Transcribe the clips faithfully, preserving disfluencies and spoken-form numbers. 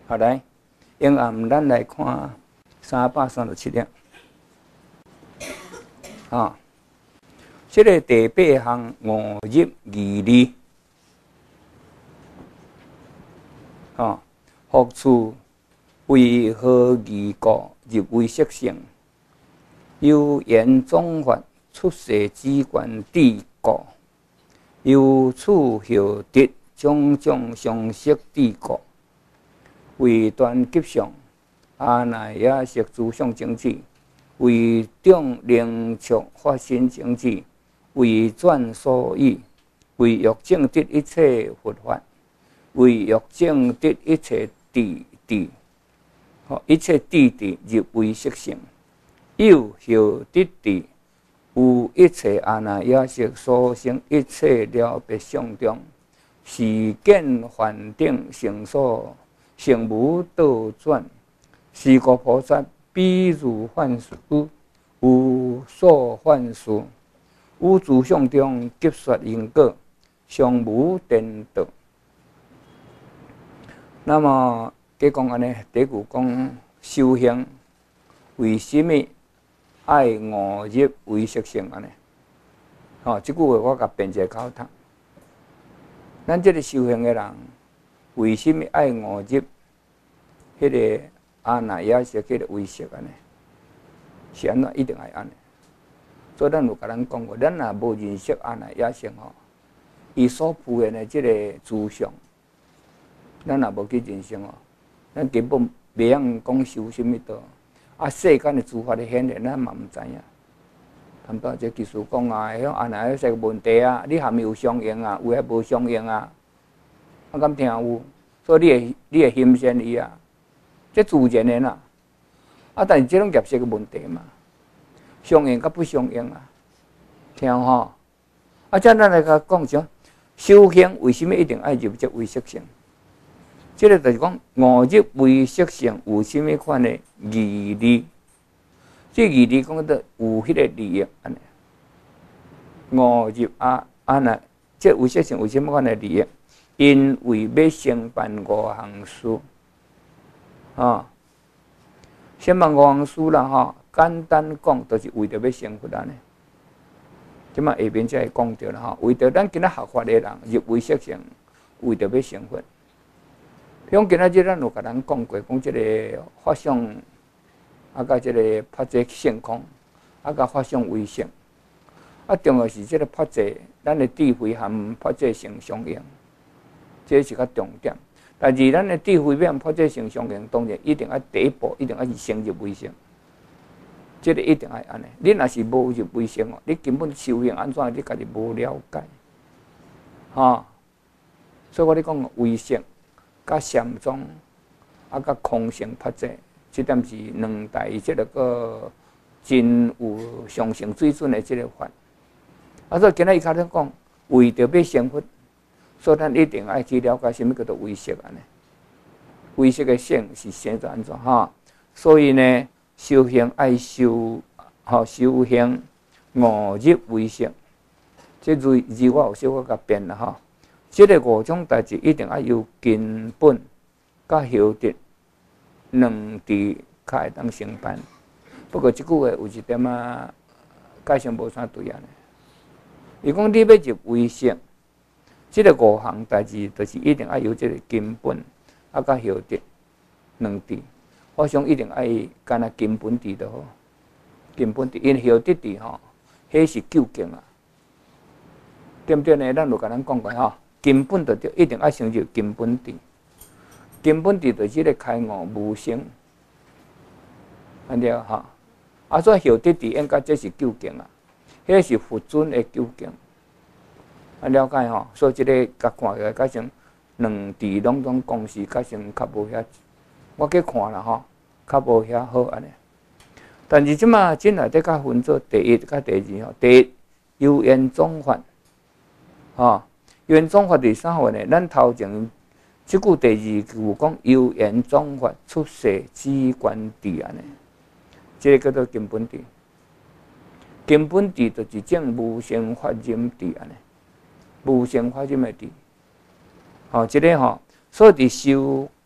好来，永暗咱来看三百三十七页。啊，这个第八项五入义理。啊，复处为何义故入为色性？有言总法出世机关地故，由此后得种种相识地故。为断吉相，阿那耶识诸相经济；为重灵触发心经济；为转所以；为欲证得一切佛法；为欲证得一切地地，好一切地地入为色性。有后得地，有一切阿那耶识所生一切了别相中，是见梵顶成所。成无倒转，是故菩萨比如幻术，有所幻术，有诸相中急说因果，尚无颠倒。那么，佮讲安尼，第一句讲修行，为什么爱五入为色性安尼？吼，即句话我甲辩者考读。咱即个修行的人。为什么爱五入？迄个阿那耶识迄个威胁安尼？是安怎一定爱安尼？所以咱有甲咱讲过，咱若无认识阿那耶识吼，伊所铺现的即个诸相，咱若无去认识哦，咱根本袂晓讲修什么道。啊，世间的诸法的显现，咱嘛毋知影。谈到这技术讲啊，迄阿那耶识问题啊，你含有相应啊，有还无相应啊？我敢听有，所以你会你会欣赏伊啊，这自然的啦。啊，但是这种业识的问题嘛，相应甲不相应啊，听吼。啊，这咱来甲讲啥？修行为什么一定爱入这为色性？这个就是讲五入为色性有甚物款的义理？这义理讲到有迄个利益安尼。五入啊啊那，这为色性有甚物款的利益？因为要承办五项事，啊，承办五项事啦，吼，简单讲，就是为着要成佛安尼。即马下面才会讲到啦，吼，为着咱今仔学法的人入为色性，为着要成佛。比如今仔日咱有甲咱讲过，讲即个法相，啊，甲即个法界性空，啊，甲法相为性，啊，重要是即个法界，咱的智慧含法界性相应。这是较重点，但是咱的智慧要法界性相应，当然一定要第一步，一定要是先入为性，这个一定要安尼。你若是无入为性哦，你根本修行安怎，你家己无了解，哈。所以我咧讲为性、甲禅宗、啊甲空性法界，这点是两大即个个真有上乘水准的即个法。啊，所以今仔伊开始讲，为着要成佛。所以咱一定爱去了解什么叫做为色安尼，为色的性是生做安怎哈？所以呢，修行爱修，吼修行五入为色，这字字我有小可甲变啦哈。这个五种代志一定要由根本甲后得两地才会当成办。不过即句话有一点啊，解释无啥对安尼。伊讲你要入为色。这个五项代志，就是一定要有这个根本，啊，甲后得两地。我想一定爱干那根本地就好，根本地，因后得地吼，迄是究竟啊，对不对呢？咱就甲咱讲过吼，根本就对，一定要成就根本地。根本地就是个开悟无生，安尼吼。啊，所以后得地应该这是究竟啊，迄是佛尊的究竟。啊，了解吼，所以即个甲看起来，甲成两地拢总公司，甲成较无遐，我去看啦吼，较无遐好安尼。但是即马真内底较分做第一甲第二吼，第一有缘总法，吼，缘总法第三法呢？咱头前即句第二句讲有缘总法出世机关地安尼，即个叫做根本地。根本地就是正无生法忍地安尼。无生法忍的地，吼、哦，即、这个吼、哦，所以伫修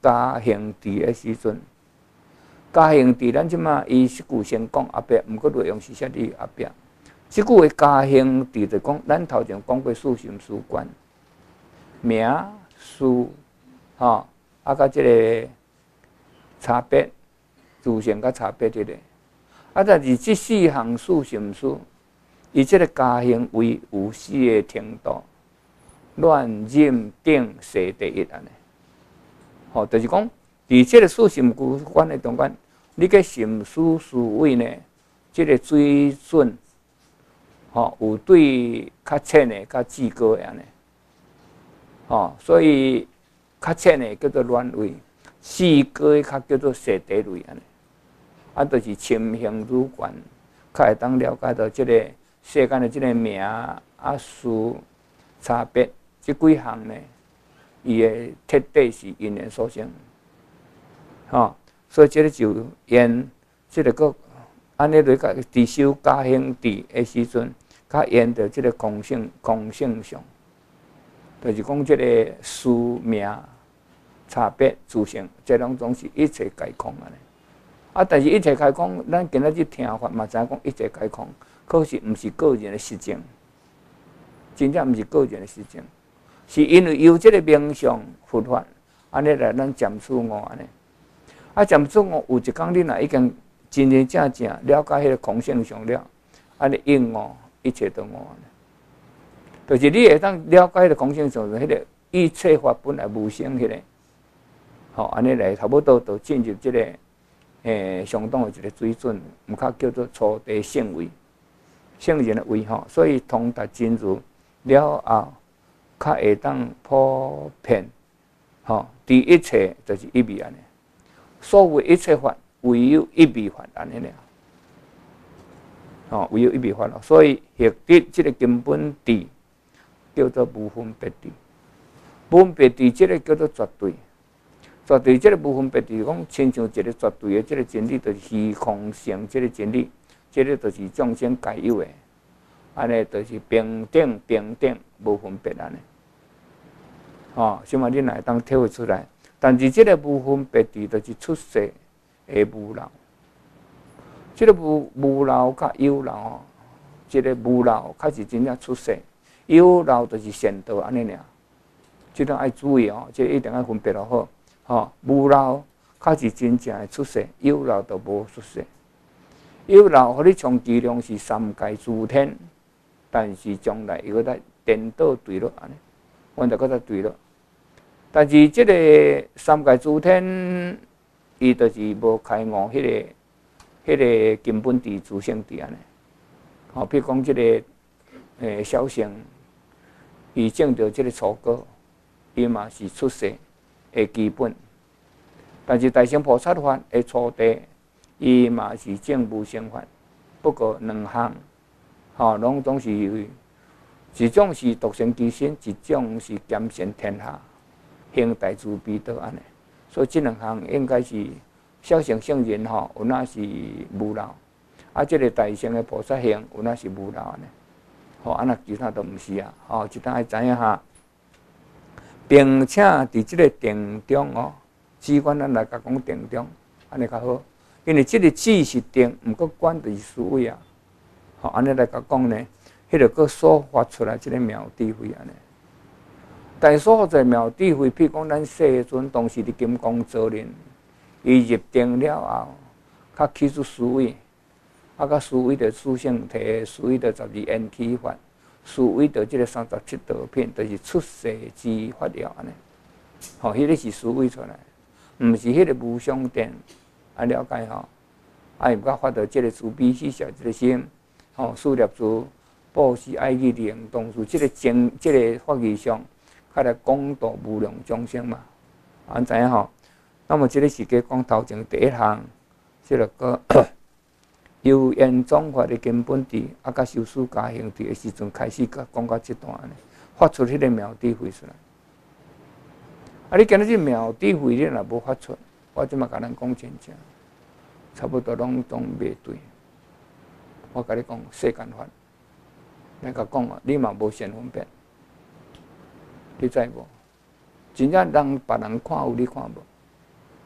家兄弟的时阵，家兄弟咱即马伊是句先讲后壁，毋过内容是写伫后壁。即句的家兄弟就讲，咱头前讲过属心属官，名属吼，啊，甲即个差别，自性甲差别即个。啊，但是即四项属心属，伊即个家兄为有四个程度，乱任定世第一安尼。吼，就是讲，伫即个属心主管的中间，你个心思思维呢，即、这个水准，吼，有对较浅的、较至高的安尼。吼，所以较浅的叫做乱位，至高的较叫做世第类安尼。啊，就是亲兄主管，较会当了解到即个世间的即个名啊事差别，即几项呢？伊的特点是因缘所生，吼，所以这个就因这个个安尼来个伫修家兄弟的时阵，较因着这个空性空性上，就是讲这个事名差别自性，这拢总是一切皆空安尼。啊，但是一切皆空，咱今仔日听法嘛，知影讲一切皆空，可是毋是个人的实证，真正毋是个人的实证。是因为有这个名相佛法，安尼来咱占取我安尼。啊，占取我有一天你若已经真真正正了解迄个空性上了，安尼应我一切都我安尼。就是你会当了解迄个空性上，迄个一切法本来无生迄个，吼，安尼来差不多就进入这个诶相当的一个水准，毋较叫做初地圣位，圣人的位吼。所以通达真如了后。较会当普遍，吼，第一切就是一味安尼。所谓一切法，唯有一味法安尼了，吼，唯有一味法咯。所以学得这个根本智，叫做无分别智。无分别智这个叫做绝对，绝对这个无分别智，讲亲像一个绝对的这个真理，就是虚空性这个真理，这个就是众生该有的，安尼就是平等平等无分别安尼。哦，即嘛你若会当体会出来，但是即个无分别智，就是出世的无漏。即、这个无无漏甲有漏哦，即、这个无漏较是真正出世，有漏就是善道安尼尔。即种爱注意哦，即、这个、一定要分别落好。哦，无漏较是真正的出世，有漏就无出世。有漏，互你充其量是三界诸天，但是将来又在颠倒对落安尼。阮就搁再对了，但是即个三界诸天，伊就是无开悟迄、那个、迄、那个根本智自性智安尼。吼，比如讲即个诶小乘，伊证到即个初果，伊嘛是出世的基本。但是大乘菩萨法的初地，伊嘛是证无生法，不过两项，吼，拢总是。一种是独善其身，一种是兼善天下，行大慈悲道安尼。所以这两项应该是小乘圣人吼，有那是无漏；啊，这个大乘的菩萨行有那是无漏安尼。吼，啊那其他都毋是啊。吼，一旦爱知影下，并且伫这个定中哦，只管咱来甲讲定中，安尼较好。因为这个智是定，毋过管就是思维啊。吼，安尼来甲讲呢。迄个个所发出来即个妙智慧安尼，但所在妙智慧，譬如讲咱世尊当时伫金刚座林，伊入定了后，较起出思维，啊，甲思维着思性体，思维着十二缘起法，思维着即个三十七道品，就是出世之法了安尼。吼，迄个是思维出来，毋是迄个无相电，啊了解吼，啊毋甲发到即个慈悲喜舍即个心，吼，事业主。布施爱语的行动，是即个经，即、这个法义上，较来广度无量众生嘛。安知影吼？那么即个是计讲头前第一项，即、这个由缘总法的根本智，啊，甲修持家兄弟的时阵开始，甲讲到这段呢，发出迄个妙智慧出来。啊，你今日这妙智慧你若无发出，我即马甲咱讲真正，差不多拢拢袂对。我甲你讲世间法。咱甲讲啊，你嘛无善分别，你知无？真正人别人看有，你看无？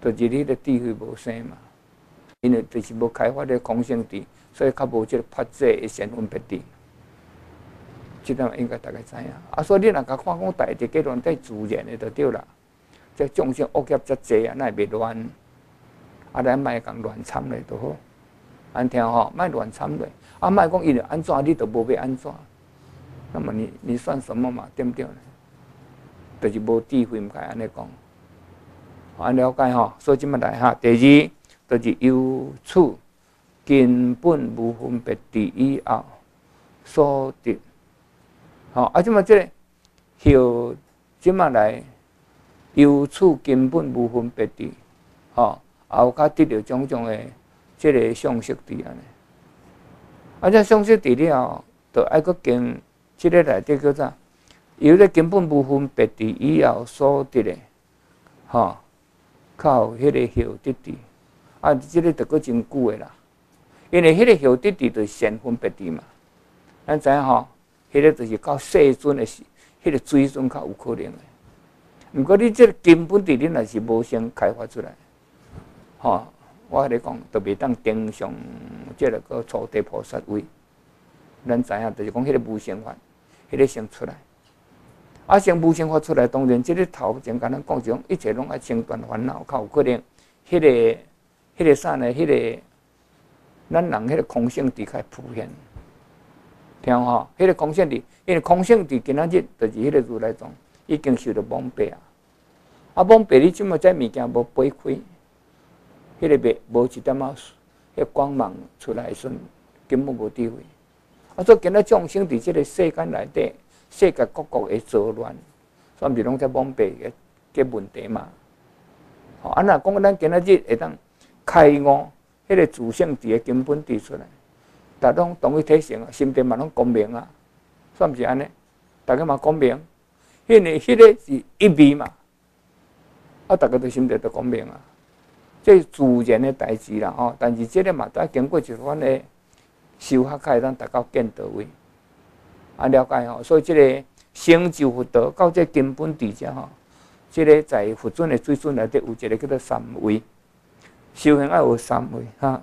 就是迄个智慧无生嘛，因为就是无开发的空性智，所以较无即个发际的先分别智。即点应该大家知影。啊，所以你若甲看讲大地结论在自然的就对啦。这众生恶业遮济啊，那会袂乱？啊，咱莫共乱参咧就好。安听吼，莫乱参咧。啊，莫讲伊着安怎，你都无要安怎。那么你你算什么嘛？对不对呢？就是无智慧，毋该安尼讲。安了解吼，所以即么来哈。第二就是由此根本无分别智以后所得。吼，啊，即么即个后即么来由此根本无分别智，吼，后较得到种种的即个相识智安尼。啊，这相识智了后，就爱搁经即个内底叫啥？由咧根本无分别智以后所得的，吼，靠迄个后得智。啊，即个着搁真久的啦，因为迄个后得智就是先分别智嘛。咱知影吼。迄个就是到世尊的时，迄个水准较有可能的。毋过你这个根本智，你若是无先开发出来，吼，我甲你讲，就袂当登上即个个初地菩萨位。咱知影，就是讲迄个无生法，迄个先出来。啊，先无生法出来，当然即个头前甲咱讲种，一切拢爱清断烦恼，较有可能。迄个、迄个啥呢？迄个咱人迄个空性智较普遍。听吼，迄个空性智，因为空性智今仔日就是迄个如来藏已经受到蒙蔽啊。啊，蒙蔽你即么这物件无掰开，迄个袂无一点仔，迄光芒出来时阵根本无智慧。啊，所以今仔众生伫即个世间内底，世界各国会作乱，所以毋是拢在蒙蔽嘅嘅问题嘛。吼，啊，若讲咱今仔日会当开悟，迄个自性智嘅根本智出来。大家拢同一体性啊，心地嘛拢光明啊，算毋是安尼？大家嘛光明，因为迄个是一味嘛，啊，大家都心地都光明啊，这是自然的代志啦吼。但是这个嘛，要经过一番的修学，才会当达到见到位，啊了解吼。所以这个成就佛道到这根本智者吼，这个在佛尊的水准内底有一个叫做三位，修行要有三位哈。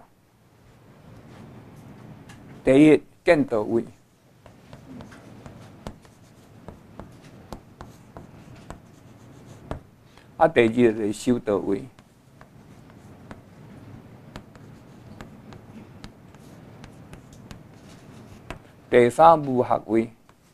第一见道位，啊，第二就是修道位，第三无学位，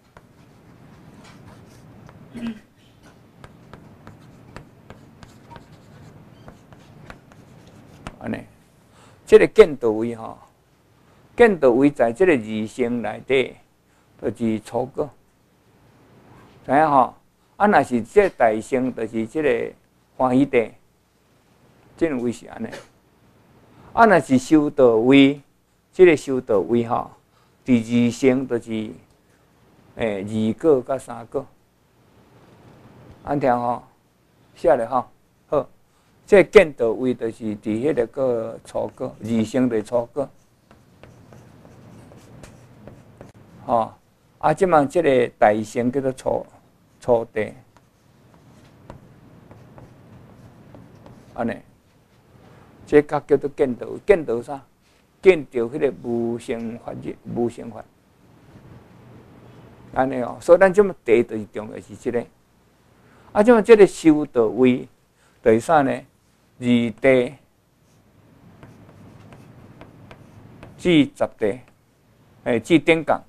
安尼，这个见道位吼。见道位在这个二乘内底，就是初果，知影吼？啊，若是这大乘，就是这个欢喜地，这两位是安尼。啊，若是修道位，这个修道位吼，第二乘就是诶二果甲三果，安听吼，写咧吼，好，这见道位就是伫迄个个初果，二乘就是初果。吼，啊，即嘛，即个大乘叫做初初地，安尼，这较叫做见道，见道啥？见到迄个无生法日，无生法，安尼哦。所以咱即么地就是重要是即个，啊，即嘛，即个修道位就是啥呢？二地至十地，诶，至顶讲。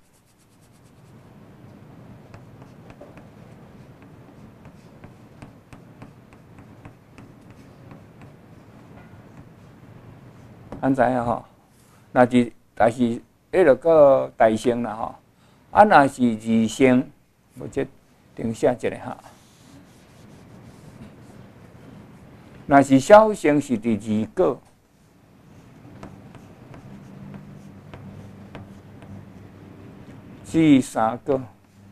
安知影吼？若是但是迄个个大乘啦吼，啊，若是二乘，无这定写一个哈。若是小乘是第二果，至三果。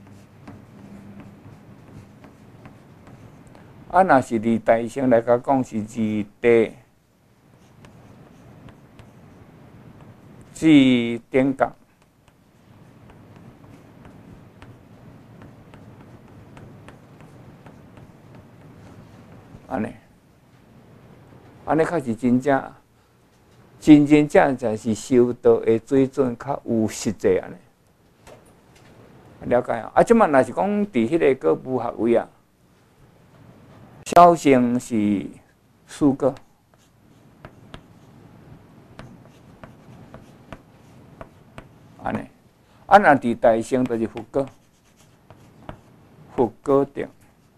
啊，若是伫大乘来甲讲是二地。至顶觉，安尼， 安尼较是真正，真真正正是修道的水准较有实际安尼。了解啊！啊，即摆若是讲伫迄个个部学位啊，小乘是四个，安尼。啊，若伫大乘就是佛果，佛果定，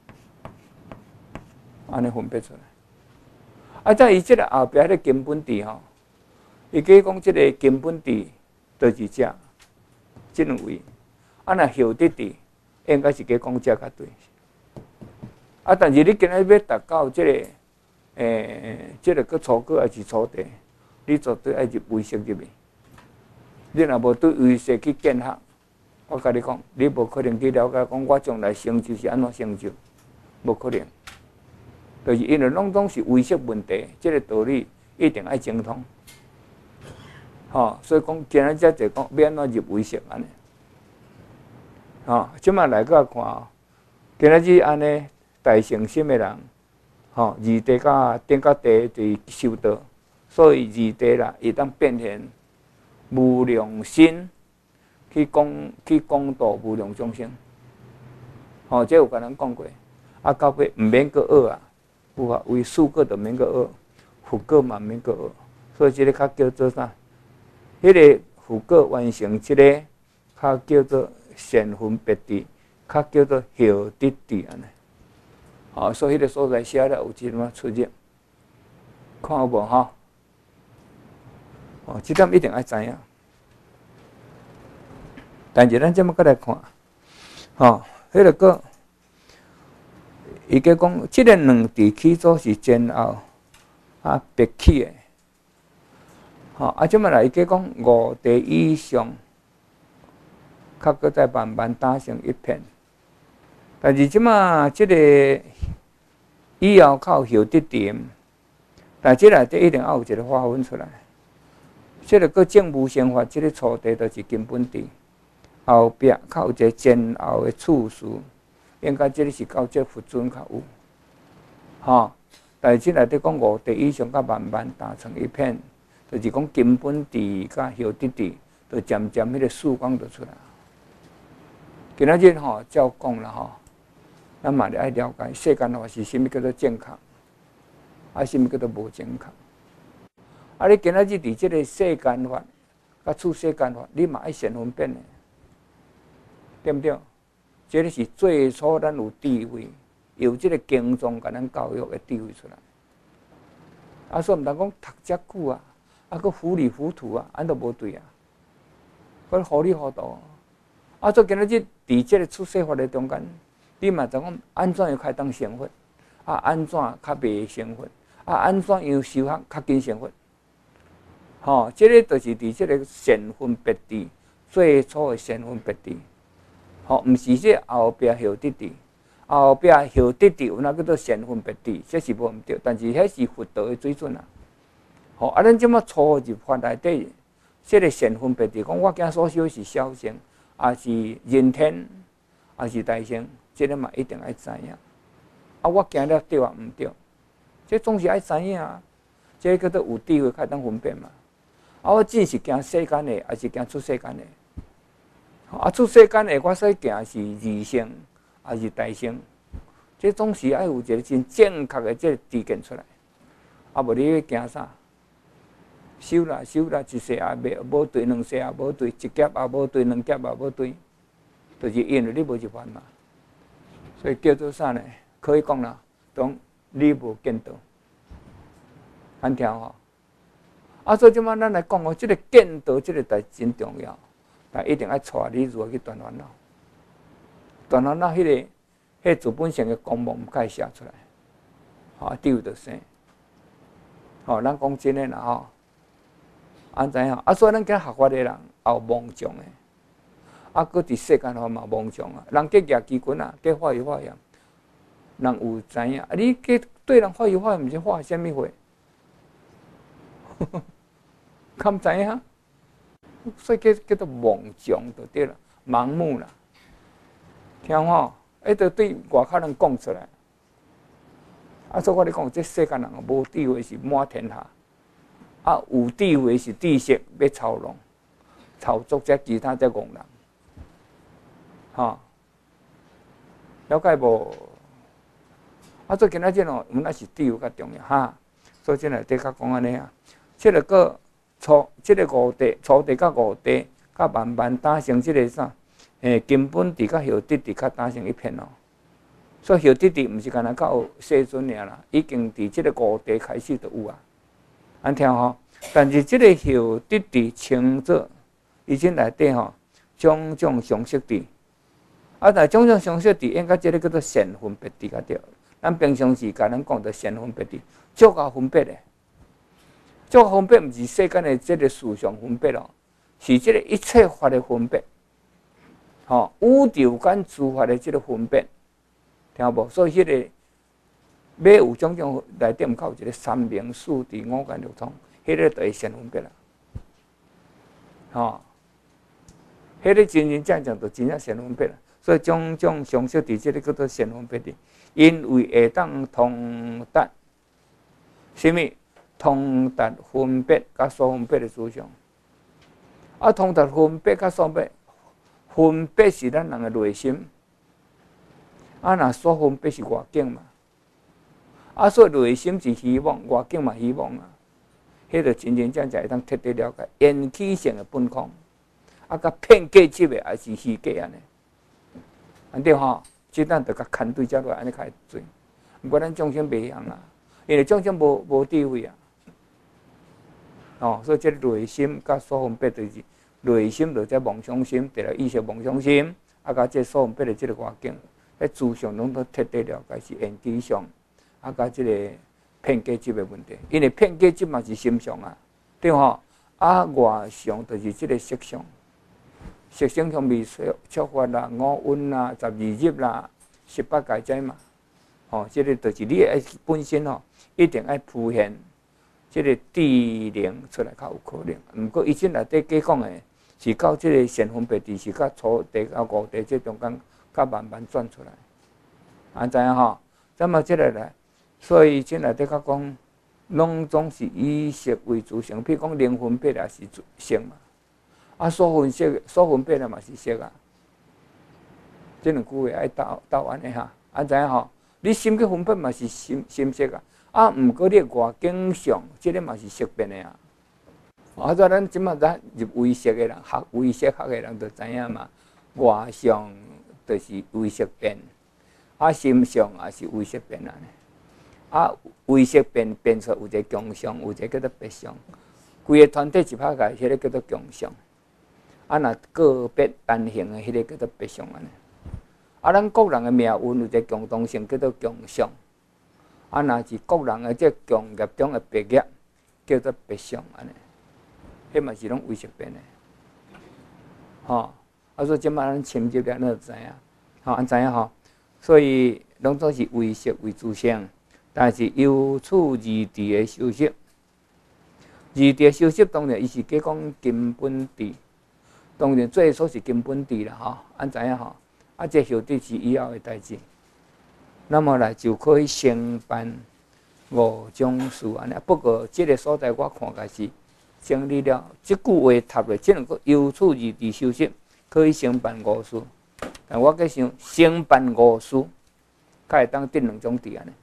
安尼分别出来。啊，在伊即个后壁迄个根本地吼，伊计讲即个根本地就是遮，即两位。啊，若后得地，应该是计讲遮较对。啊，但是你今日要达到即、这个，诶、欸，即、这个个初果还是初地，你绝对爱入唯识入面。你若无对唯识去建学，我甲你讲，你无可能去了解讲我将来成就是安怎成就，无可能。就是因为拢总是唯识问题，即、这个道理一定爱精通。吼、哦，所以讲今日才就讲要安怎入唯识安尼。吼，即摆来个看哦，今仔日安尼大乘心的人，吼、哦，二地甲顶甲地伫修道，所以二地啦，会当变现无量心去讲去讲道无量众生。吼、哦，这有甲咱讲过，啊，到尾毋免阁学啊，有啊，为四个就免阁学，佛果嘛免阁学，所以即个较叫做啥？迄、那个佛果完成即、这个，较叫做善分别地，较叫做后得地安尼。好，所以迄个所在写了有即么出入，看有无吼？哦，即点一定爱知影。但是咱这么过来看，吼，迄个个，伊个讲，即个两地起初是煎熬啊别起的，吼啊，即么来伊个讲五地以上。较搁再慢慢打成一片，但是即马即个以后靠后得点，但即内底一定要有一个划分出来。即个个正无生法，即个初地就是根本地，后壁较有一个前后的次序，应该即个是到这佛尊较有，吼。但是即内底讲五地以上，甲慢慢打成一片，就是讲根本地甲后得地，就渐渐迄个曙光就出来。今仔日吼，照讲啦吼，咱嘛得爱了解世间法是啥物叫做正确，啊，啥物叫做无正确。啊，你今仔日伫即个世间法，甲处世间法，你嘛爱先分辨的，对不对？这个是最初咱有智慧，有即个经宗甲咱教育的智慧出来。啊，所以毋通讲读遮久啊，啊，佫糊里糊涂啊，安都无对啊，佫糊里糊涂。啊，所以今仔日伫即个出世法的中间，你嘛知讲安怎样开当成佛，啊，安怎较袂成佛，啊，安怎样修学较紧成佛。吼、哦，即、这个就是伫即个善分别地最初的善分别地，吼、哦，毋是即后壁后得地，后壁后得地有哪叫做善分别地，这是无毋对，但是迄是佛道的水准啊。吼、哦，啊，咱即马初入法内底，即个善分别地，讲我今所修是小乘。也是人天，也是大乘，这个嘛一定爱知影。啊，我行了对啊，毋对，这总是爱知影啊。这个叫做有智慧，才当分辨嘛。啊，我只是行世间的，还是行出世间的？啊，出世间的，我所行是二乘，还是大乘？这总是爱有一个真正确的这个知见出来。啊，无你要行啥？修啦修啦，一世也袂无对，两世也无对，一劫也无对，两劫也无对，就是因为你无入法嘛。所以叫做啥呢？可以讲啦，讲你无见道，安听吼。啊，所以即摆咱来讲哦，即、这个见道，即个代真重要，但一定要带你如何去断烦恼。断烦恼，迄、那个、迄、那个自本性的光芒，唔该写出来，吼，丢就生。吼，咱讲真诶啦吼。安怎样？啊，所以咱今学法的人也有妄想的，啊，搁伫世间法嘛妄想啊。人计举机关啊，计化育化验，人有知影。啊，你计对人化育化验，毋是化啥物货？敢知影？所以叫叫做妄想就对了，盲目啦。听吼，迄着对外口人讲出来， 啊，所以我咧讲，这世间人无智慧是满天下，啊，有智慧是知识要操弄，操作这其他这戆人，哈、哦，了解无？啊，做今仔日哦，原来是智慧较重要哈。所以即内底较讲安尼啊，即个个初，即个五地，初地甲五地，甲慢慢打成即个啥？诶，根本地甲后地地较打成一片哦。所以后地地毋是干那到西尊尔啦，已经伫即个五地开始就有啊。安听吼，但是即个后地地称作，伊即内底吼种种常识地，啊，但种种常识地应该即个叫做善分别地较对。咱平常时甲咱讲的善分别地，足够分别的。足够分别毋是世间的即个思想分别咯，是即个一切法的分别。吼、哦，宇宙间诸法的即个分别，听无？所以迄、那个要有种种内底，靠一个三明四谛五眼六通，迄、那个就会善分别啦。吼、哦，迄、那个真真正正就真正善分别啦。所以种种常识伫即个叫做善分别地。因为会当通达，什么？通达分别甲所分别的思想。啊，通达分别甲所分别，分别是咱人的内心。啊，若所分别是外境嘛。啊，所以内心是希望，外境嘛希望啊。迄个真真正正会当彻底了解缘起性的本空，啊，甲片假执的也是虚假安尼。安对吼？即咱着甲牵对遮落安尼开做，毋过咱众生袂晓啦，因为众生无无智慧啊。哦，所以即个内心甲所分别就是内心就即妄想心，第来意识妄想心，啊，甲即所分别的即个外境，迄思想拢都彻底了解是缘起相，啊，甲即个片假执的问题，因为片假执嘛是心相啊，对吼？啊，外相就是即个色相。色声香味触法啦、五蕴啦、十二入啦、十八界在嘛，吼、哦，即、这个就是你爱本身吼，一定爱浮现，即个智能出来较有可能。毋过伊即内底假讲的，是到即个善分别地，是到初地到五地即中间，甲慢慢转出来。安知影吼？那么即个来，所以即内底较讲，拢总是以色为主性，譬如讲灵分别也是性嘛。啊，所分析、所分别的嘛是色啊，即两句话爱斗斗安尼哈，安知影吼？你心去分别嘛是心心色啊，啊，毋过你外境上，即个嘛是色变的啊。啊，所以咱即马咱入唯识的人，学唯识学的人就知影嘛，外相就是唯识变，啊，心相也是唯识变安尼。啊，唯识变变出有一个共相，有一个叫做别相，规个团体一拍开，迄个叫做共相。啊，若个别单行的，迄个叫做别相安尼。啊，咱各人的命运有一个共同性，叫做共相。啊，若是各人的这共业中的别业，叫做别相安尼。迄嘛是拢唯识变的。吼，啊，所以即摆咱深入了，咱就知影，吼，安知影吼？所以拢总是唯识为主性，但是由此二谛的修习，二谛的修习当然伊是假讲根本谛。当然，最初是根本谛啦，吼，安知影吼？啊，这后谛是以后的代志。那么来就可以承办五种事安尼。不过，这个所在我看开是整理了，这句话读落，只能够由此二谛修习，可以承办五事。但我计想，承办五事，才会当得两种谛安尼。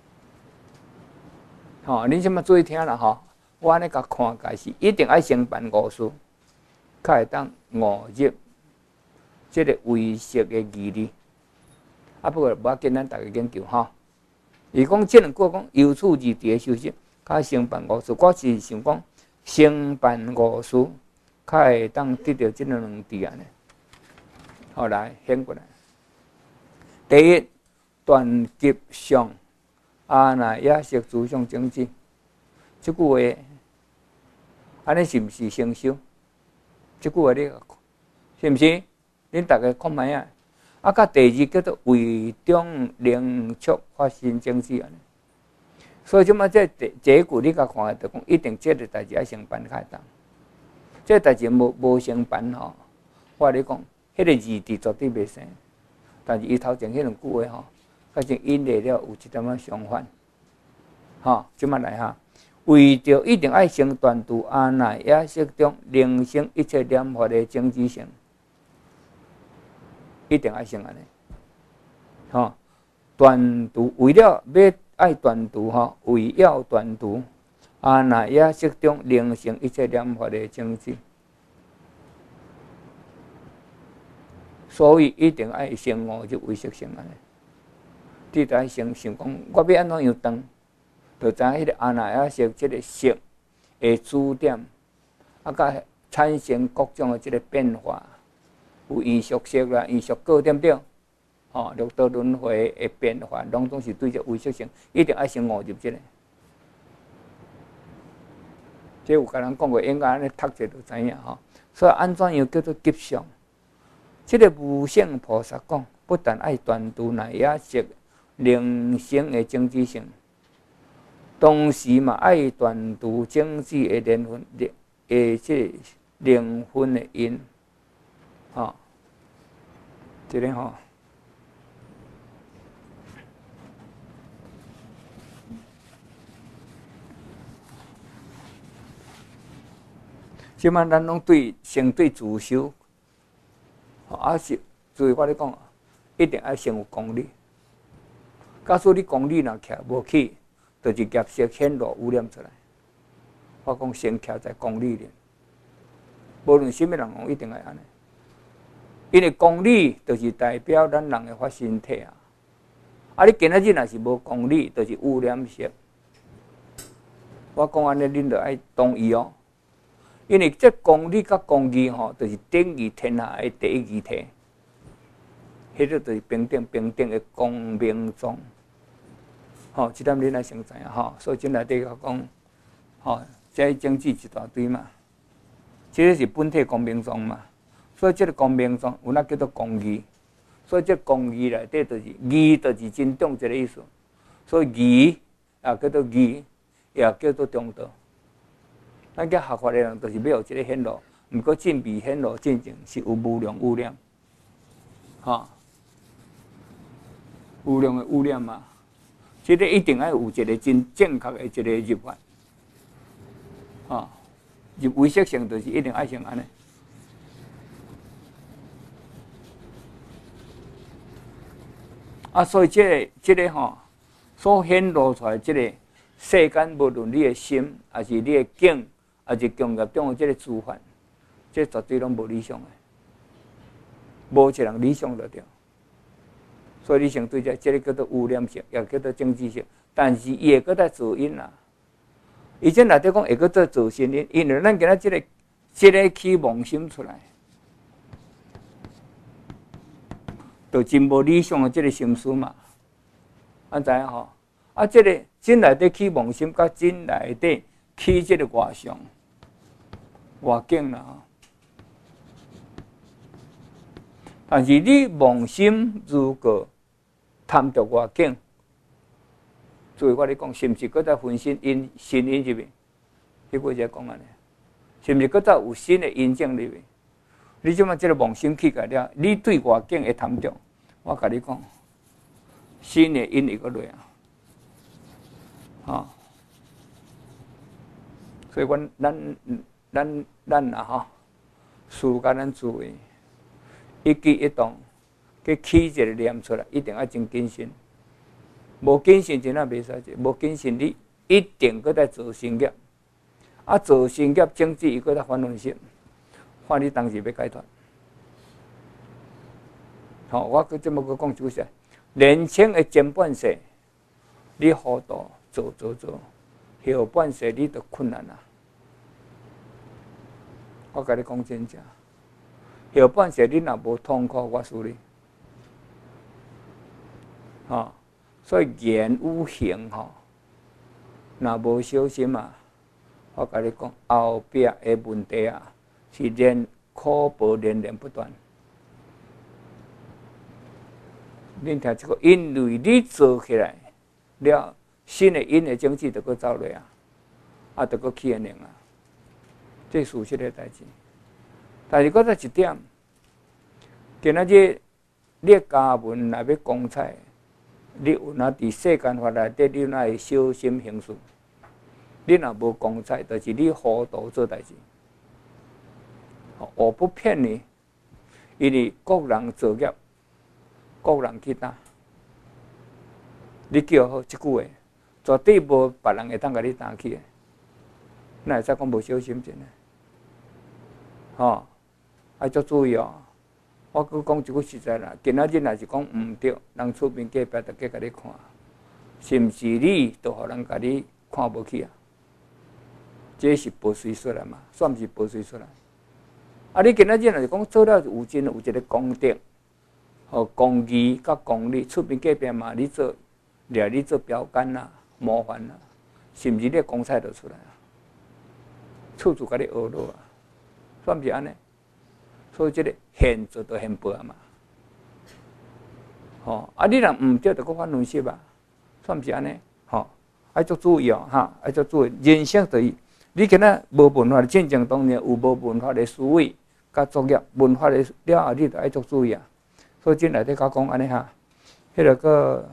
吼，恁即马注意听啦，吼，我安尼甲看开是一定爱承办五事。才会当误入即个唯识的义理，啊，不过无要紧，咱大家研究吼。伊讲即两句讲由此二谛的修习，较承办五事。我是想讲承办五事，较会当得到即两谛安尼。后来显过来，第一断吉相，阿那耶识诸相种子，即句话，安尼是毋是成修？即句话你是毋是？恁大家看卖啊！啊，甲第二叫做为中灵触发心种子安尼。所以即马这第第一句你甲看，就讲一定这个代志爱承办较会当。这代志无无承办吼，我咧讲，迄个二谛绝对袂生。但是伊头前迄两句话吼，甲像引来了有一点仔相反。 吼，即摆来哈，为着一定爱成断除阿赖耶识中灵性一切念佛的政治性，一定爱成安尼，吼，断除为了要爱断除吼，为要断除阿赖耶识中灵性一切念佛的政治。所以一定爱成五入唯识性安尼，你著爱先想讲，我要安怎样断，就知影迄个阿赖耶识即个识的主点，啊，甲产生各种的即个变化，有异熟识啦、异熟果，对不对？吼、哦，六道轮回的变化，拢总是对这唯识性，一定爱先五入即个。这有甲人讲过，应该安尼读者就知影吼。所以安怎样叫做吉祥？这个无性菩萨讲，不但爱断除赖耶识灵性的政治性，同时嘛爱断除政治的灵魂的的这灵魂的因，吼，这个吼，即摆咱拢对先对自修。啊是，所以我咧讲，一定爱先有功力。假使你功力若徛无起，就是业色显露污染出来。我讲先徛在功力里，无论什么人，一定爱安尼。因为功力就是代表咱人的发身体啊。啊，你今仔日若是无功力，就是污染色。我讲安尼，恁着爱同意哦。因为这公理甲公义吼，就是等于天下的第一义体，迄个就是平等平等的公明宗。吼，即点你来先知影吼，所以即内底甲讲，吼，这政治一大堆嘛，这个是本体公明宗嘛，所以这个公明宗有那叫做公义，所以这公义内底就是义，就是真重这个意思，所以义也叫做义，也叫做中道。咱个学法的人，就是要有这个显露，毋过真味显露真正是有无量污染，吼，无量的污染嘛，这个一定要有一个真正确的一个入法，吼，入唯识性就是一定爱像安尼。啊，所以这个、这个吼，所显露出来这个世间，无论你的心，还是你的境。啊，是工业中的这个资范，这绝对拢无理想的，无一人理想得着。所以你先对这，这个叫做污染性，也叫做政治性，但是伊会搁在自因啦。以前内底讲会搁做自信因，因为咱今仔这个这个起妄心出来，就真无理想的这个心思嘛。安知影吼？啊，这个真内底起妄心，甲真内底起这个外相。外境啦，但是你妄心如果贪着外境，所以我咧讲，是毋是搁再分新因新因入面？迄个才讲安尼，是毋是搁再有新的因境入面？你即马即个妄心起来了，你对外境会贪着，我甲你讲，新的因会搁来啊，吼，所以阮咱。咱咱啊吼，事甲咱诸位一举一动，去起一个念出来，一定要真谨慎。无谨慎真啊袂使做，无谨慎你一定搁在做新业，啊做新业政治伊搁在反论性，看你当时要解脱。吼、哦，我搁这么搁讲一句话，年轻的前半世，你糊涂做做做，后半世你就困难啦。我甲你讲真正，后半世你若无痛苦，我输你。吼、哦，所以言有行吼，若无小心啊，我甲你讲，后壁的问题啊，是连苦报连连不断。恁听这个，因为你做起来了，新的因的经济就搁走落啊，啊，就搁起个能啊。这事实的代志，但是搁再一点，今仔日你家文若要光彩， 你有哪伫世间法内底，你哪会小心行事？你若无公财，就是你糊涂做代志。我不骗你，因为各人作业，各人去担。你叫好即句话，绝对无别人会当甲你担起的。哪会使讲无小心真诶？吼，爱足注意哦。我搁讲一句实在啦，今仔日若是讲毋对，人厝边隔壁就计甲你看，是毋是你都互人甲你看无起啊？这是报税出来嘛，算是报税出来。啊，你今仔日若是讲做了有真有一个公德，吼公义甲公理，厝边隔壁嘛，你做，掠你做标杆啦、模范啦，是毋是你公菜就出来啊？处处甲你学落啊，算是安尼。所以这个现做就现报啊嘛，吼啊！你若毋对，就搁反论失啊，算是安尼，吼，爱足注意哦，哈，爱足注意。人生就是你今仔无文化，进程当然有无文化的思维甲作业，文化的了后，你就爱足注意啊。所以进内底甲讲安尼哈，迄个个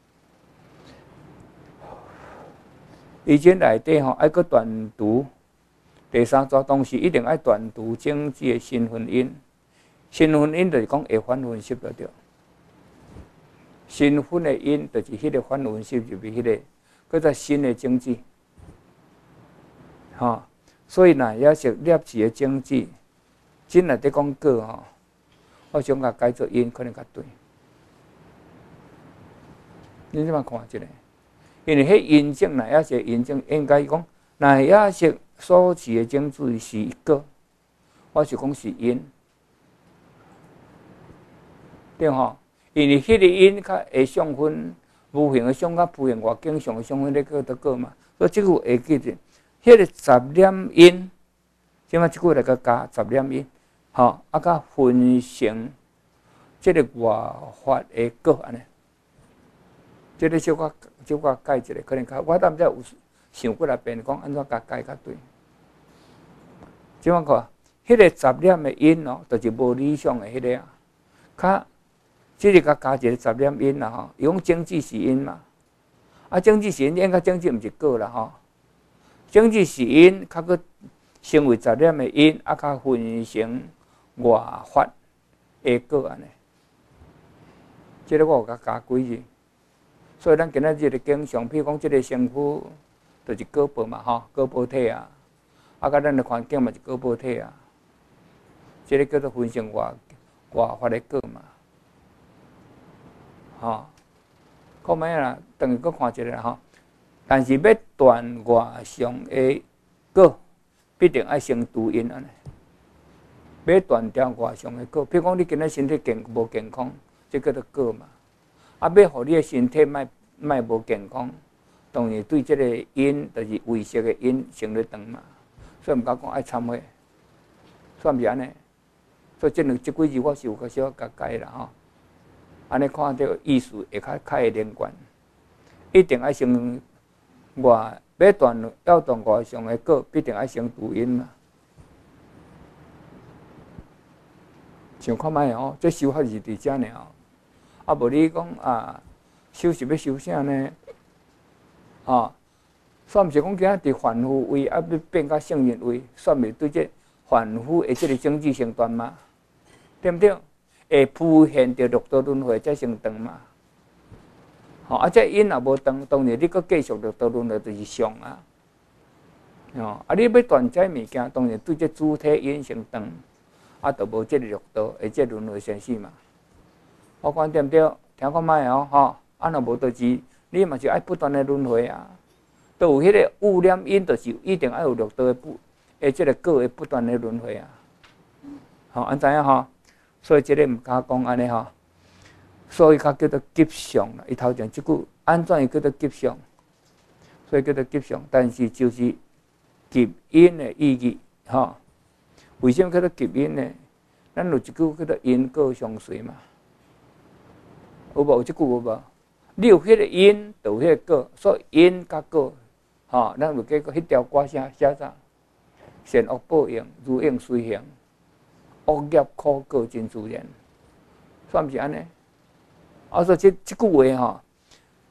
以前内底吼爱搁断读。第三组东西一定爱断除政治的新婚姻，新婚姻就是讲会反婚失就对。新婚的因就是迄个反婚失，就是迄个叫做新的政治，吼、哦。所以呐，也是猎市的政治，真内底讲果吼，我想甲改做因可能较对。你怎么看即个？因为迄因证呐，也是因证，应该讲那也是。所持的种子是一个，我是讲是因，对吼？因为迄个因较会相分，无形的相较无形外境上的相分咧个得个嘛。所以即句会记着，迄个十念因，即摆即句来个加十念因，吼，啊甲分成即个外发的果安尼。即个小可小可改一下，可能较我当毋知有。想过来变讲安怎甲改较对？即款看，迄个十念的因哦，就是无理想的迄个啊。较，即个甲加一个十念因啦吼，伊讲政治是因嘛，啊政治是因，应该政治毋是果啦吼。政治是因，较佫成为十念的因，啊较分成外发的果安尼。即个我有甲加几字，所以咱今仔日的经常，譬如讲即个身躯。就是果报嘛吼，果报体啊，啊，甲咱的环境嘛是果报体啊，这个叫做分成外外发的果嘛，吼，看卖啦，等于搁看一下吼，但是要断外上的果，必定爱先除因安尼，要断掉外上的果，譬如讲你今仔身体健无健康，这叫做果嘛，啊，要互你的身体莫莫无健康。当然，对这个因，就是为食的因成了长嘛，所以毋敢讲爱忏悔，算是安尼。所以这两即几字我是有较小甲改啦吼。安尼看这个意思会较较会连贯，一定爱先外要断要断外上的果，必定爱先除因嘛。想看卖哦，这修法是伫遮尔哦，啊无你讲啊，修是要修啥呢？吼，算毋是讲今仔伫凡夫位，啊要变甲圣人位，算袂对这凡夫的这个政治成断嘛？对毋对？会浮现着六道轮回才成长嘛？吼，啊这因若无断，当然你搁继续六道轮回就是上啊。吼，啊你要断这物件，当然对这主体因成长，啊就无这个六道的这轮回生死嘛。我讲对毋对？听看卖哦，吼，啊若无就是。你嘛是爱不断的轮回啊，都有迄个污染因，就是一定爱有六道的不，诶，即个果会不断的轮回啊。好，安怎样吼？所以即个毋敢讲安尼吼，所以较叫做吉祥啦。伊头前即句安怎会叫做吉祥？所以叫做吉祥，但是就是吉因的意义吼。为什么叫做吉因呢？咱有一句叫做因果相随嘛，有无？有即句有无？你有迄个因，就有迄个果，所以因甲果，吼，咱就计个迄条歌写写啥？善恶报应，如影随形，恶业苦果真自然，算毋是安尼？啊，所以即即句话吼，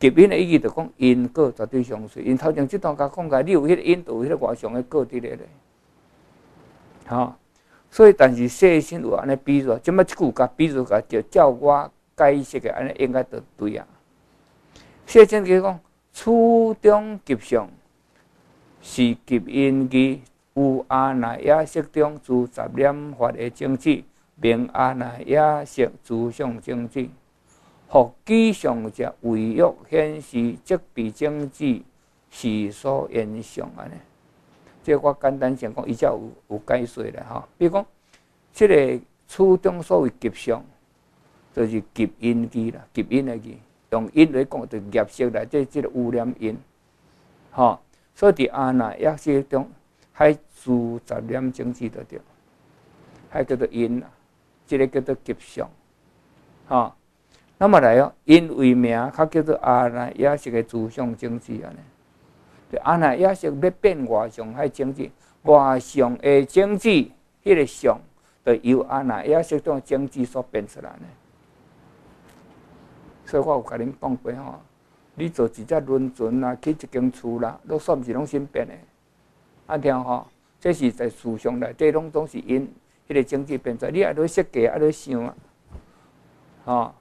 极因的意义就讲因果绝对相随。因头前即段甲讲个，你有迄个因，就有迄个外上的果伫咧咧。吼，所以但是细心有安尼比喻，即摆即句甲比喻甲就照我解释的安尼应该就对啊。细心佢讲，初中吉祥是极因义，有阿那耶识中诸杂念法的种子，名阿那耶识诸相种子。复基上者为欲显示，即彼种子是所言上安尼。即我简单先讲，伊才有有解说咧吼。比如讲，即、这个初中所谓吉祥，就是极因义啦，极因的义。用因来讲，就业色来，即即个污染因，吼。所以伫阿那耶识中，还诸杂念种子就对，还叫做因啦，即、这个叫做吉祥，吼。那么来哦，因为名，较叫做阿那耶识的诸相种子安尼。阿那耶识要变外相，还种子，外相的种子，迄、那个相，就由阿那耶识中种子所变出来呢。所以我有甲恁讲过吼，你做一只轮船啦，去一间厝啦，都算是拢新变的。啊，听吼，这是在思想内底拢总是因迄个种子变出来。你爱去设计，爱去想啊，吼。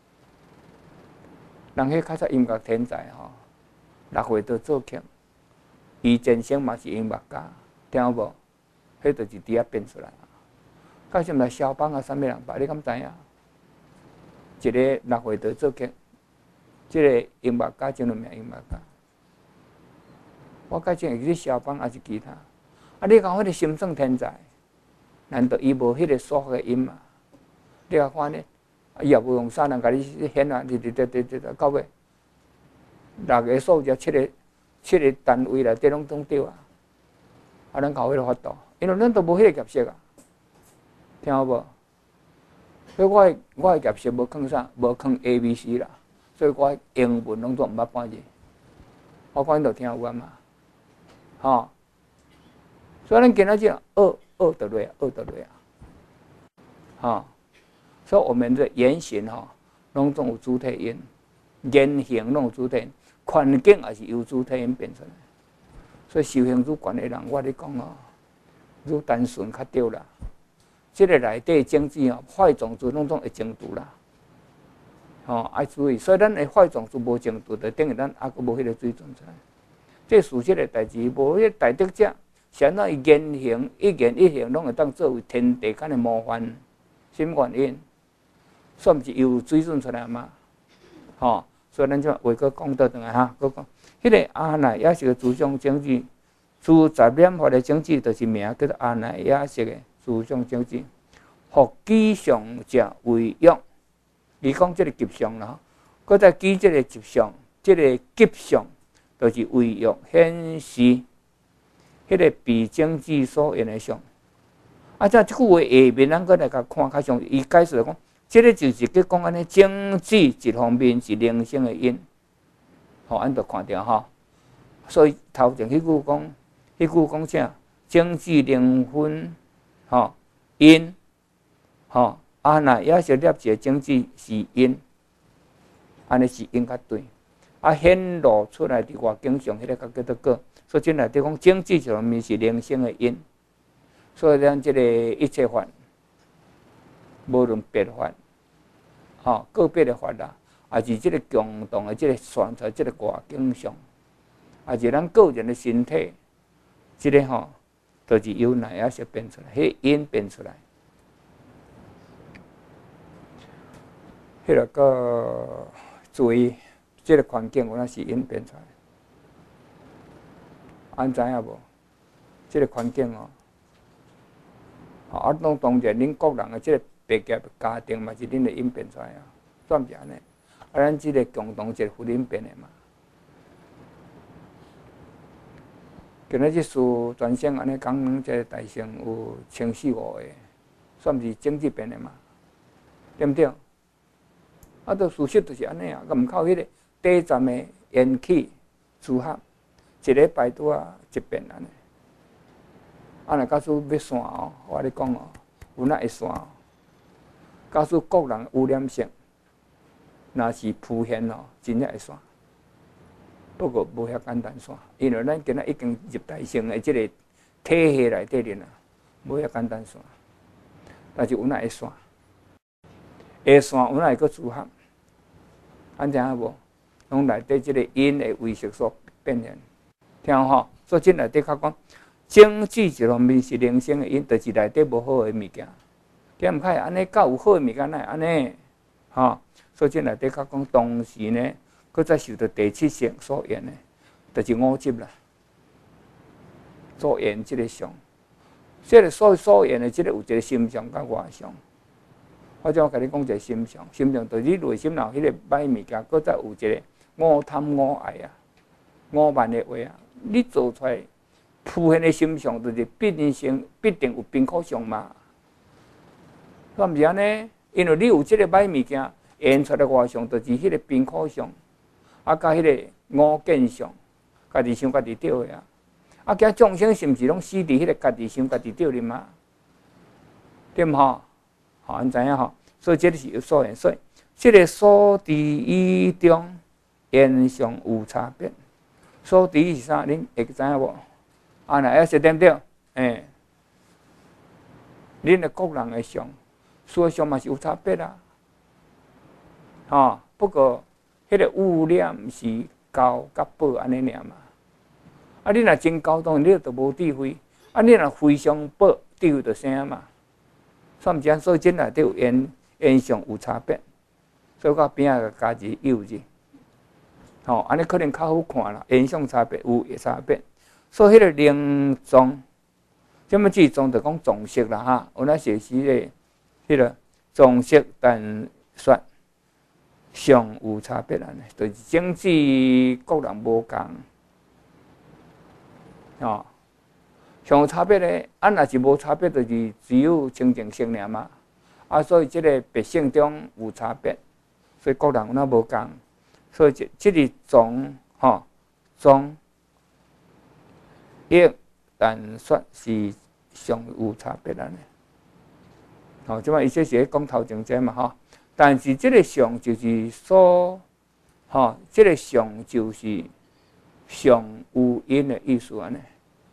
人迄较早音乐天才吼，六岁都做曲，伊前生嘛是音乐家，听有无？迄就是伫遐变出来。到时毋来肖邦啊，啥物人吧？你敢知影？一个六岁就做曲，即、这个音乐家真有名音乐家。我解正会是肖邦还是其他？啊，你讲迄个心算天才，难道伊无迄个数学音嘛？你甲看呢？伊也无用啥人甲你显啊，直直直直直到尾，六个数字七个七个单位内底拢总对啊。啊，咱搞迄个法度，因为咱都无迄个业色啊，听有无？所以我的我的业色无囥啥，无囥 A、B、C 啦，所以我英文拢做毋捌半字。我讲你著听有啊嘛，吼。所以咱今仔日学学得来，学得来啊，吼。所以我们的言行哈，拢总有主体因，言行拢有主体因，环境也是由主体因变出来。所以修行愈悬的人，我咧讲哦，愈单纯较对啦。即、这个内底种子哦，坏种子拢总会种除啦。吼、哦，爱注意。所以咱的坏种子无种除，就等于咱还阁无迄个水准出来。这属这个代志，无迄大德者，想到伊言行一言一行，拢会当作为天地间的模范，什么原因？算毋是有水准出来嘛？吼、哦，所以咱就话个讲倒转来哈，佮讲，迄、那个阿那耶识个诸相种子，诸杂念法的种子，就是名叫做阿那耶识个诸相种子。复基上者为欲，你讲这个吉祥啦，佮再基这个吉祥，这个吉祥，就是为欲显示，迄个比种子所言的相。啊，即即句话下面咱搁来甲看较详，伊解释讲。这个就是去讲安尼，种子一方面是灵性的因，吼，咱着看着吼。所以头前迄句讲，迄句讲啥？种子灵魂，吼，因，吼，啊那也是粒一个种子是因，安尼是因较对。啊，显露出来伫外境上，迄个较叫做果。所以即内底讲，种子一方面是灵性的因，所以咱即个一切法，无论别法。吼，个别的法啦，也是即个共同的即个选择，即个外境上，也是咱个人的身体，即、这个吼，就是由哪样识变出来，迄因变出来。迄个个注意，即个环境有哪是因变出来？安知影无？即个环境哦，啊，当当然恁个人的即、这个。别个家庭嘛是恁的因变出来啊，算是安尼。啊，咱即个共同一个福音变的嘛。今仔日书专线安尼讲，即个大圣有千四五个，算是种子变的嘛，对毋对？啊，都事实就是安尼啊，佮毋靠迄个短暂的缘起组合，一礼拜拄啊一遍安尼。啊，若假使要散哦，我咧讲哦，有哪会散哦？假使个人污染性，若是浮现哦，真正会散。 不过无遐简单线，因为咱今仔已经入大乘的即个体系内底了，无遐简单线。但是有哪会线？下线有哪会阁组合？安知影无？拢内底即个因的为识所变现。听吼，所以即内底较讲，经济一方面是人生的因，就是内底无好的物件。点毋开安尼，较有好的物件，哪会安尼？吼，所以即内底较讲，当时呢，搁再受到第七性所缘的，就是五执啦。所缘即个相，即个所所缘的即个有一个心相甲外相。或者我甲你讲一个心相，心相就是你内心内迄个歹物件，搁再有一个五贪五爱啊，五慢的话啊，你做出来浮现的心相，就是必定性必定有贫苦相嘛。是毋是安尼？因为你有即个歹物件，现出来外相，就是迄个贫苦相，啊，甲迄个五见相，家己想家己对的啊。啊，惊众生是毋是拢死伫迄个家己想家己对哩嘛？对毋吼？吼，安知影吼？所以这个是有所缘，所以这个所伫意中现象有差别。所伫是啥？恁会知影无？啊，那要是对不对？诶，恁的个人的相，所相嘛是有差别啦。吼，不过迄个污染是高甲薄安尼尔嘛。啊，你若真高当然你就无智慧；啊，你若非常薄，智慧就生嘛。算毋是？所以真内底有现现象有差别，所以到边仔加一有字，吼，安尼可能较好看啦。现象差别有差别，所以迄个灵藏，什么字藏就讲藏色啦哈。有那写时咧，迄个藏色但说相有差别安尼，就是整体各人无共。哦，上有差别咧，啊，若是无差别，就是只有清净性尔嘛。啊，所以即个别性中有差别，所以各人有那无共。所以即即个种吼种业但说是上有差别安尼。吼，即摆伊这是讲头前者嘛吼，但是即个相就是所吼，即个相就是上有因的意思安尼。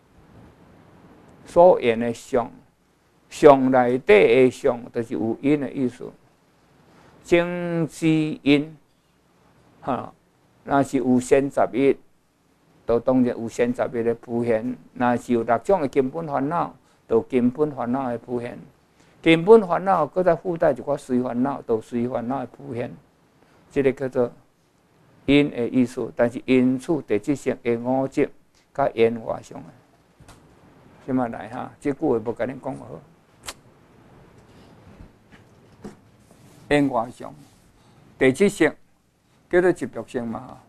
所缘的相，相内底的相，就是有因的意思。正知因，哈，若是有先十一，就当然有先十一的浮现；若是有六种的根本烦恼，就根本烦恼的浮现。根本烦恼，搁再附带一寡随烦恼，就随烦恼的浮现。这个叫做因的意思，但是因处第七性的五执，甲因外相的。即马来哈，即句话无甲恁讲好。因外相，第七性叫做执着性嘛哈。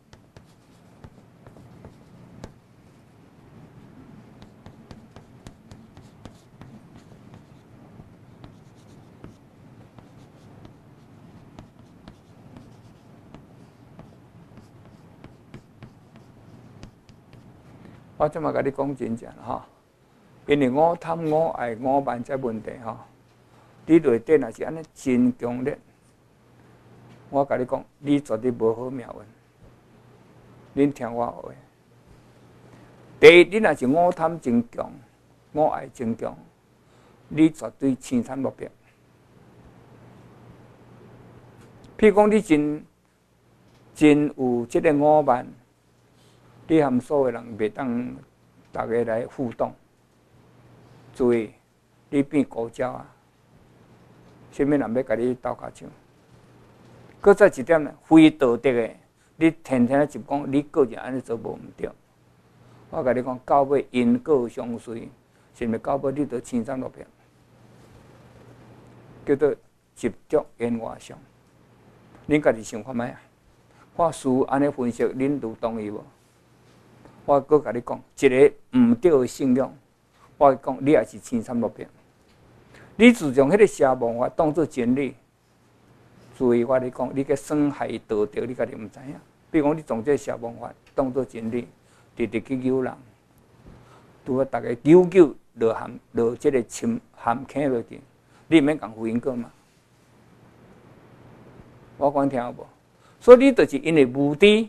我即马甲你讲真正哈。因为五贪五爱五慢这问题吼，你内底若是安尼真强烈，我甲你讲，你绝对无好命运。恁听我话。第一，你若是五贪真强，五爱真强，你绝对青惨落魄。譬如讲，你真真有即个五慢，你含所有人袂当大家来互动。注意，你变孤鸟啊！啥物人要甲你斗下手？搁再一点呢，非道德的，你天天就讲你个人安尼做无毋对。我甲你讲，到尾因果相随，是毋是到尾你都青山落魄？叫做执着因外相。恁家己想看卖啊？我事安尼分析，恁都同意无？我搁甲你讲，一个毋对的信仰。我讲，你也是青山落魄。你自从迄个邪妄法当作真理，注意我咧讲，你个损害道德，你家己毋知影。比如讲，你从这邪妄法当作真理，直直去诱人，拄啊，大家久久落陷落这个深陷坑落去，你毋免讲福因果嘛？我讲听有无？所以你就是因为无知，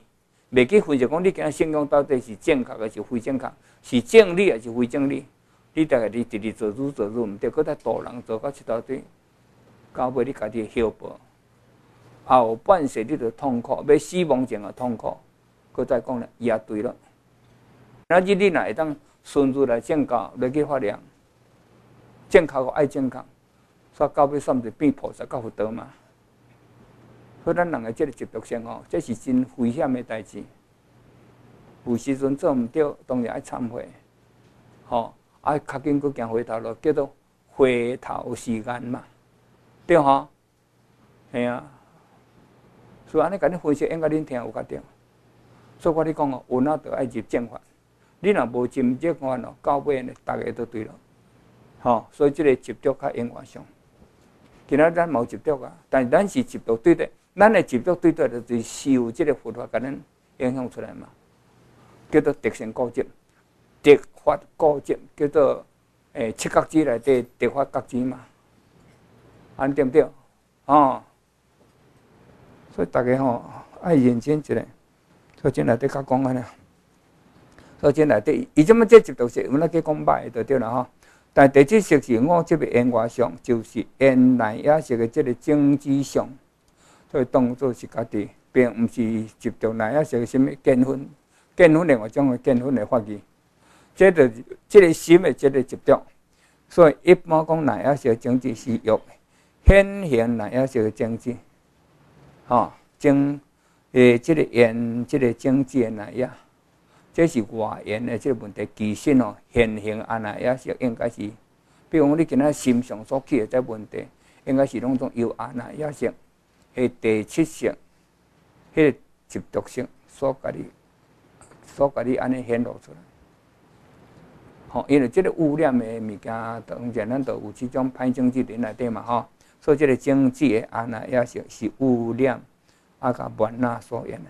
袂去分析讲你今日信仰到底是正确还是非正确，是正理还是非正理。你大概你直直做主做主，毋对，搁再导人做到一大堆，到尾你家己会后报。后半世你就痛苦，要死亡前的痛苦。搁再讲咧，也对了。那日你若会当顺序来正教来去发扬，正确个爱正确，煞到尾算是变菩萨到佛道嘛。所以咱人个即个执着性吼，这是真危险的代志。有时阵做毋对，当然爱忏悔，吼，爱较紧搁行回头路，叫做回头是岸嘛，对吼？系啊，所以安尼甲恁分析，应该恁听有较对。所以我咧讲哦，有哪着爱入正法，你若无入正法哦，到尾呢，大家都对了，吼。所以即个执着较因缘上，今仔咱无执着啊，但是咱是执着对待。咱的执着对待就是受即个佛法甲咱影响出来嘛，叫做德性固执，德法固执，叫做诶七觉支内底德法觉支嘛，安对毋对？哦，所以大家吼爱认真一下，所以真内底较讲安尼，所以真内底伊即么这执着是，阮咧去讲歹就对啦吼。但第七识是五即个缘外相，就是缘内也识的即个政治上。所以当作是家己，并毋是执着内也是啥物见分，见分另外一种的见分的法义，这就这个心的这个执着。所以一般讲内也是政治是欲显现内也是政治，吼政诶这个言这个政治的内也，这是外缘的这个问题。其实哦，现行安内也是应该是，比如讲你今仔心上所起的这问题，应该是拢种由安内也是。迄第七识，迄个执着性所甲你、所甲你安尼显露出来。吼，因为即个污染的物件，当然咱都有即种歹政治伫内底嘛，吼。所以即个政治的安那也是是污染，啊，甲万那所言的。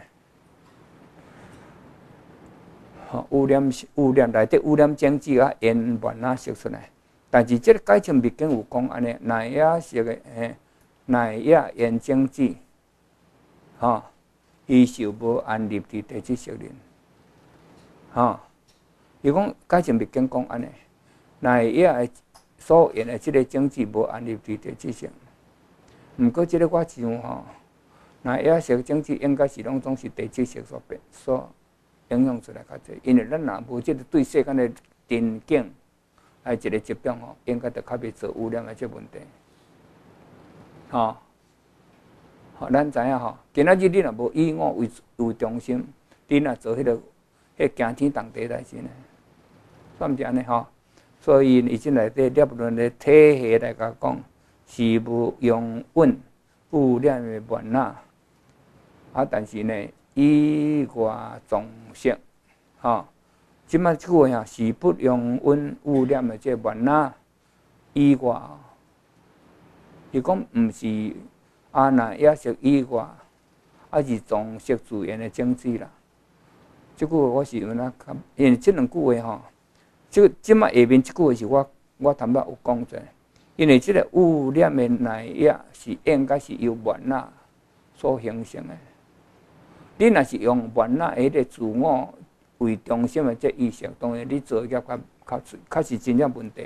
吼，污染是污染内底污染政治啊，因万那说出来。但是即个解释密经有讲安尼，内也是个诶。内也言政治，吼，伊受无安立伫第七识里，吼，伊讲解释密经讲安尼，内也所言的即个政治无安立伫第七识。毋过即个我想吼，内也识政治应该是拢总是第七识所变所影响出来较济，因为咱若无即个对世间的den境，还一个疾病吼，应该就较袂做污染的即问题。吼，吼，咱知影吼，今仔日你若无以我为为中心，你若做迄个迄惊天动地代志呢，算毋是安尼吼？所以伊即内底列论的体系来甲讲，是无用稳污染的万那，啊，但是呢，以外重色，吼，即摆即句话啊，是不用稳污染的这万那以外。伊讲毋是阿那也是以外，啊是重色自然的政治啦。即句话我是有哪，因为即两句话吼，即即摆下面即句话是我我头仔有讲者，因为即个污染的内也是应该是由万那所形成的。你若是用万那迄个自我为中心的这意识，当然你做业较较较是真正问题。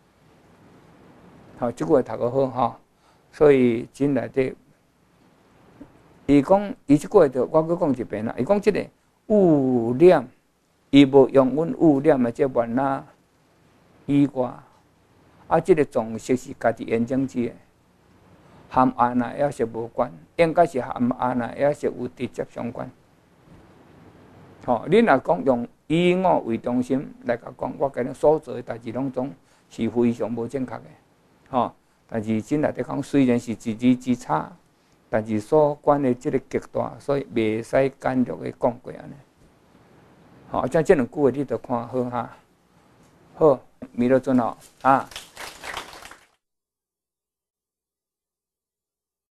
好，即句话读个好吼。所以真内底，伊讲伊即个着，我搁讲一遍啦。伊讲即个污染，伊无用阮污染的这万那以外，啊，即个重色是家己验证之的，含阿那也是无关，应该是含阿那也是有直接相关。吼、哦，你若讲用以我为中心来甲讲，我甲恁所做的代志拢总是非常无正确的，吼、哦。但是真内底讲，虽然是一字之差，但是所管的即个极大，所以袂使简略的讲过安尼。好，像这两句话你着看好哈。好，弥勒尊哦，啊。